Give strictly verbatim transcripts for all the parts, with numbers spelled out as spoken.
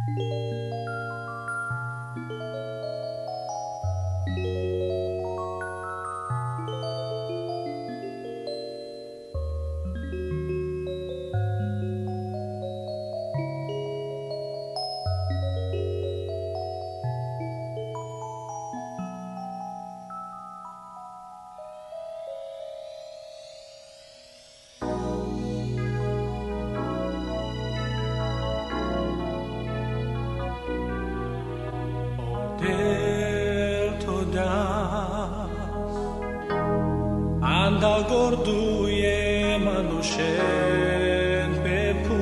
Anda gorduje manushen pepu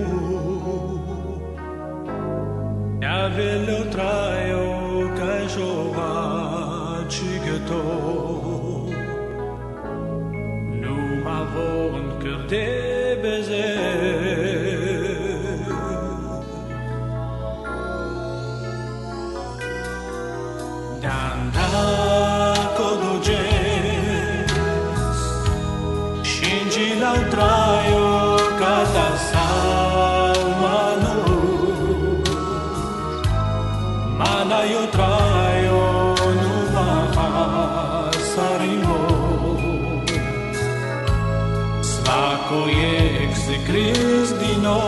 Ya velo traio kajova chigato Nu avon kerde bezer Danda Al traio cada salmano Mana io traio nuva sarimo Svako je se Kristino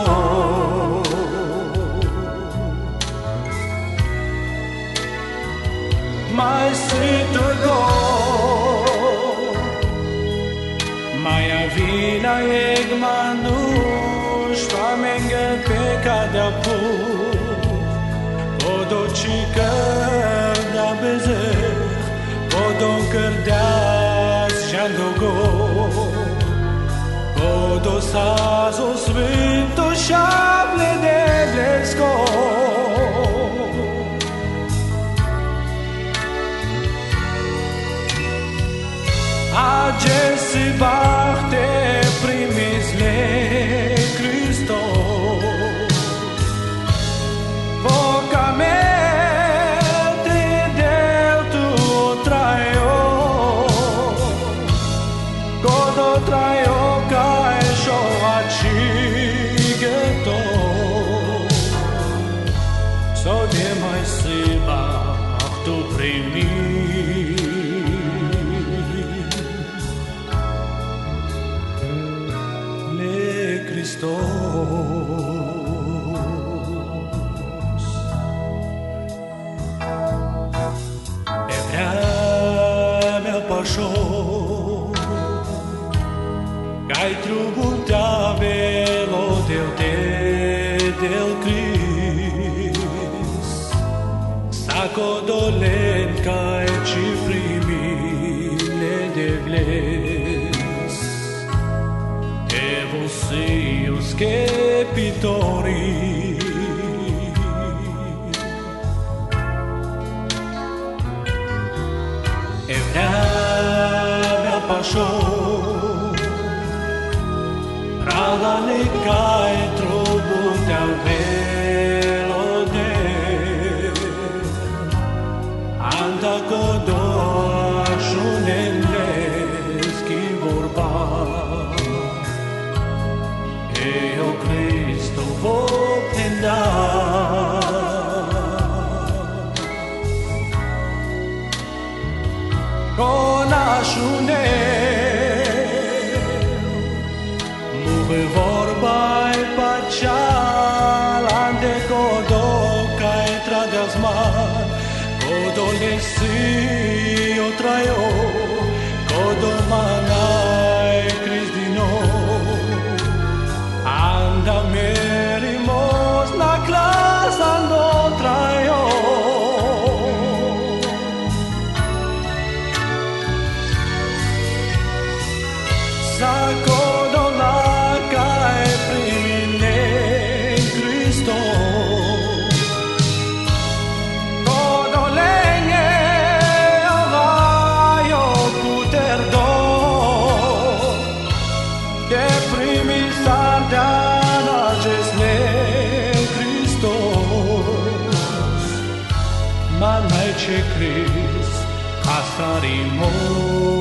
Mai sito go Maja vina eg manush Famengel pe cada puf Podo chicar da bezer Podo cărdeas jandogo Podo sazo svinto șable de blesco Agesi barte primis le Cristo Vocamente del tuo traio Godo traio cae sho acigeto So de mai si barte primis Hristos E vremea pașo Cai tributavelo del te del Cris Saco dolen cai ci primile de vles Evosius scepitori E vremea pașo Rada ne cae trobul-te-al velo de Anta codoașu ne-nleschi vorba Eo Cristo vou prendar Con așunel Muve vorba e pacial Ande godo cae tradeas mar Godo lesi o traio Godo manai Cris di noi Anda merimos na clasa no traio Saco dola cae primine Cristo Godo lenge avaio puter do De primis sardana jesne Christos Manai ce Christ asarimo